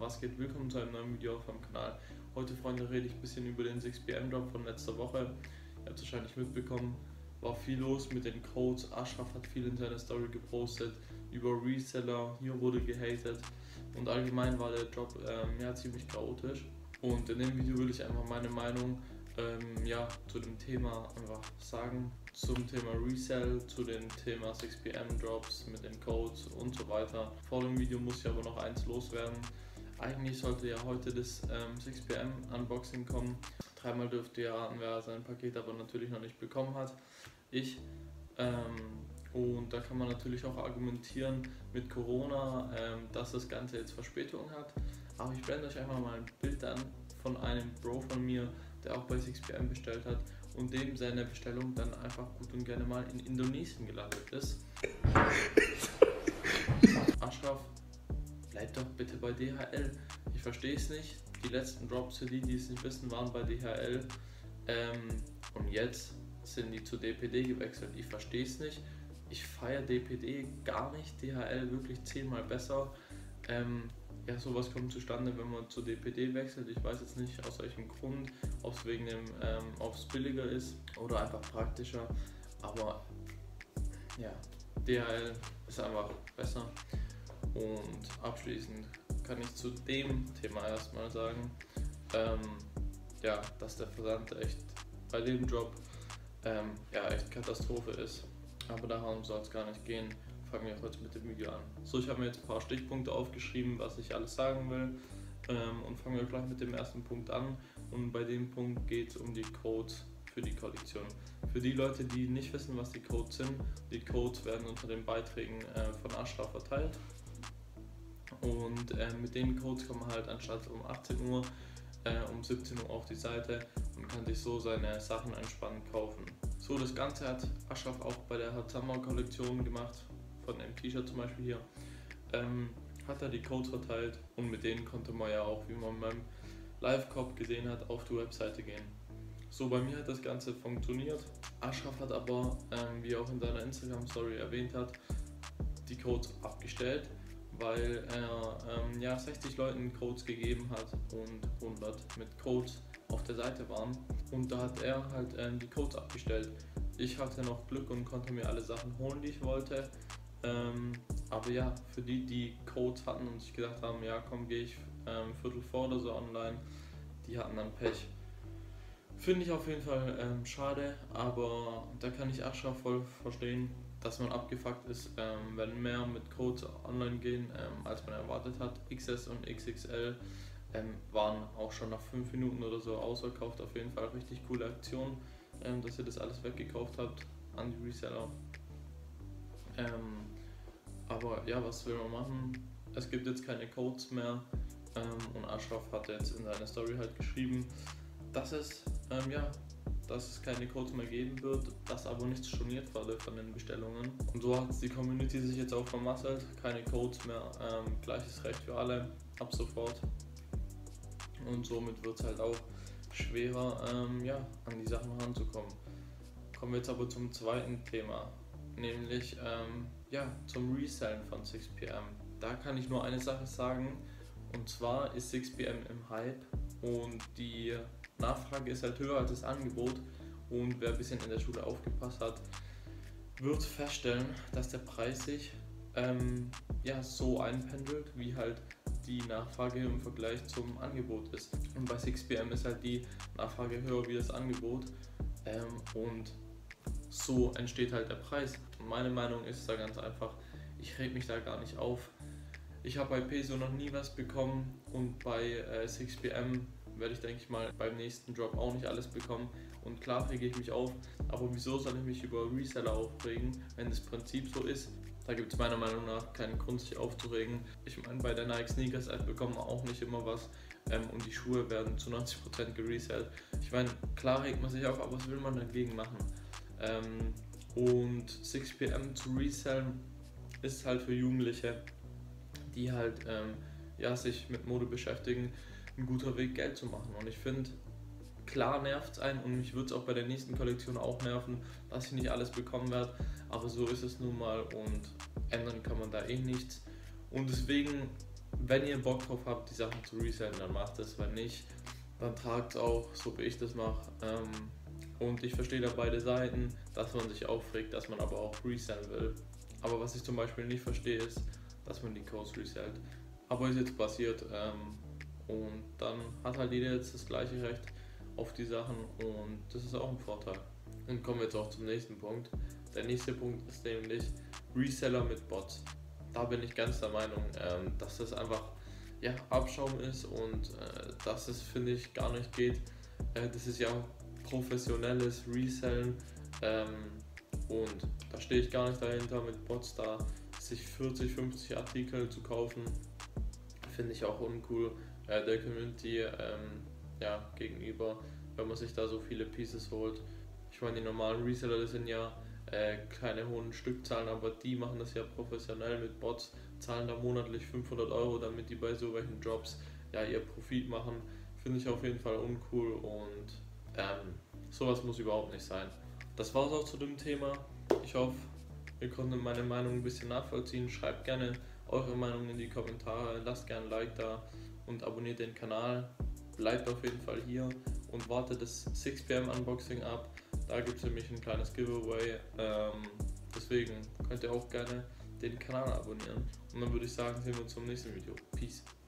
Was geht? Willkommen zu einem neuen Video auf meinem Kanal. Heute, Freunde, rede ich ein bisschen über den 6pm Drop von letzter Woche. Ihr habt es wahrscheinlich mitbekommen, war viel los mit den Codes. Ashraf hat viel in seiner Story gepostet über Reseller, hier wurde gehatet und allgemein war der Drop ziemlich chaotisch. Und in dem Video will ich einfach meine Meinung zu dem Thema einfach sagen, zum Thema Resell, zu dem Thema 6pm Drops mit den Codes und so weiter. Vor dem Video muss ich aber noch eins loswerden. Eigentlich sollte ja heute das 6pm Unboxing kommen. Dreimal dürfte ihr raten, wer sein Paket aber natürlich noch nicht bekommen hat. Ich. Und da kann man natürlich auch argumentieren mit Corona, dass das Ganze jetzt Verspätung hat. Aber ich blende euch einfach mal ein Bild an von einem Bro von mir, der auch bei 6pm bestellt hat und dem seine Bestellung dann einfach gut und gerne mal in Indonesien gelandet ist. Ashraf, bleib doch bitte bei DHL. Ich verstehe es nicht. Die letzten Drops, für die es nicht wissen, waren bei DHL. Und jetzt sind die zu DPD gewechselt. Ich verstehe es nicht. Ich feiere DPD gar nicht. DHL wirklich 10-mal besser. Sowas kommt zustande, wenn man zu DPD wechselt. Ich weiß jetzt nicht aus welchem Grund, ob es wegen dem, ob es billiger ist oder einfach praktischer. Aber ja, DHL ist einfach besser. Und abschließend kann ich zu dem Thema erstmal sagen, dass der Versand echt bei dem Job echt Katastrophe ist. Aber darum soll es gar nicht gehen. Fangen wir heute mit dem Video an. So, ich habe mir jetzt ein paar Stichpunkte aufgeschrieben, was ich alles sagen will, und fangen wir gleich mit dem ersten Punkt an. Und bei dem Punkt geht es um die Codes für die Kollektion. Für die Leute, die nicht wissen, was die Codes sind, die Codes werden unter den Beiträgen von Ashraf verteilt. Und mit den Codes kommt man halt anstatt um 18 Uhr um 17 Uhr auf die Seite und kann sich so seine Sachen entspannt kaufen. So, das Ganze hat Ashraf auch bei der Hot Summer Kollektion gemacht, von dem T-Shirt zum Beispiel hier. Hat er die Codes verteilt und mit denen konnte man ja auch, wie man beim Live-Cop gesehen hat, auf die Webseite gehen. So, bei mir hat das Ganze funktioniert. Ashraf hat aber, wie er auch in seiner Instagram-Story erwähnt hat, die Codes abgestellt, weil er 60 Leuten Codes gegeben hat und 100 mit Codes auf der Seite waren. Und da hat er halt die Codes abgestellt. Ich hatte noch Glück und konnte mir alle Sachen holen, die ich wollte. Aber ja, für die Codes hatten und sich gedacht haben, ja komm, gehe ich Viertel vor oder so online, die hatten dann Pech. Finde ich auf jeden Fall schade, aber da kann ich Ashraf voll verstehen, dass man abgefuckt ist, wenn mehr mit Codes online gehen, als man erwartet hat. XS und XXL waren auch schon nach 5 Minuten oder so ausverkauft. Auf jeden Fall richtig coole Aktion, dass ihr das alles weggekauft habt an die Reseller. Aber ja, was will man machen? Es gibt jetzt keine Codes mehr, und Ashraf hat jetzt in seiner Story halt geschrieben, dass es keine Codes mehr geben wird, dass aber nichts storniert wurde von den Bestellungen. Und so hat die Community sich jetzt auch vermasselt, keine Codes mehr, gleiches Recht für alle, ab sofort. Und somit wird es halt auch schwerer, an die Sachen ranzukommen. Kommen wir jetzt aber zum zweiten Thema, nämlich zum Resellen von 6pm. Da kann ich nur eine Sache sagen, und zwar ist 6pm im Hype und die Nachfrage ist halt höher als das Angebot, und wer ein bisschen in der Schule aufgepasst hat, wird feststellen, dass der Preis sich so einpendelt, wie halt die Nachfrage im Vergleich zum Angebot ist. Und bei 6pm ist halt die Nachfrage höher wie das Angebot, und so entsteht halt der Preis. Und meine Meinung ist da ganz einfach, ich reg mich da gar nicht auf. Ich habe bei Peso noch nie was bekommen und bei 6pm werde ich, denke ich mal, beim nächsten Drop auch nicht alles bekommen. Und klar rege ich mich auf, aber wieso soll ich mich über Reseller aufregen, wenn das Prinzip so ist? Da gibt es meiner Meinung nach keinen Grund, sich aufzuregen. Ich meine, bei der Nike Sneakers App bekommt man auch nicht immer was, und die Schuhe werden zu 90% geresellt. Ich meine, klar regt man sich auf, aber was will man dagegen machen? Und 6pm zu resellen ist halt für Jugendliche, die halt sich mit Mode beschäftigen, ein guter Weg, Geld zu machen. Und ich finde, klar nervt es einen, und mich würde es auch bei der nächsten Kollektion auch nerven, dass ich nicht alles bekommen werde, aber so ist es nun mal und ändern kann man da eh nichts. Und deswegen wenn ihr Bock drauf habt, die Sachen zu resellen, dann macht es. Wenn nicht, dann tragt es auch, so wie ich das mache. Und ich verstehe da beide Seiten, dass man sich aufregt, dass man aber auch resellen will. Aber was ich zum Beispiel nicht verstehe, ist, dass man die Codes resellt. Aber ist jetzt passiert, und dann hat halt jeder jetzt das gleiche Recht auf die Sachen und das ist auch ein Vorteil. Und kommen wir jetzt auch zum nächsten Punkt. Der nächste Punkt ist nämlich Reseller mit Bots. Da bin ich ganz der Meinung, dass das einfach Abschaum ist und dass es, finde ich, gar nicht geht. Das ist ja professionelles Resellen, und da stehe ich gar nicht dahinter, mit Bots da sich 40, 50 Artikel zu kaufen. Finde ich auch uncool der Community gegenüber, wenn man sich da so viele Pieces holt. Ich meine, die normalen Reseller, das sind ja keine hohen Stückzahlen, aber die machen das ja professionell mit Bots, zahlen da monatlich 500 Euro, damit die bei so welchen Jobs ihr Profit machen. Finde ich auf jeden Fall uncool und sowas muss überhaupt nicht sein. Das war es auch zu dem Thema. Ich hoffe, ihr konntet meine Meinung ein bisschen nachvollziehen. Schreibt gerne eure Meinung in die Kommentare, lasst gerne ein Like da und abonniert den Kanal. Bleibt auf jeden Fall hier und wartet das 6pm Unboxing ab. Da gibt es nämlich ein kleines Giveaway. Deswegen könnt ihr auch gerne den Kanal abonnieren. Und dann würde ich sagen, sehen wir uns zum nächsten Video. Peace.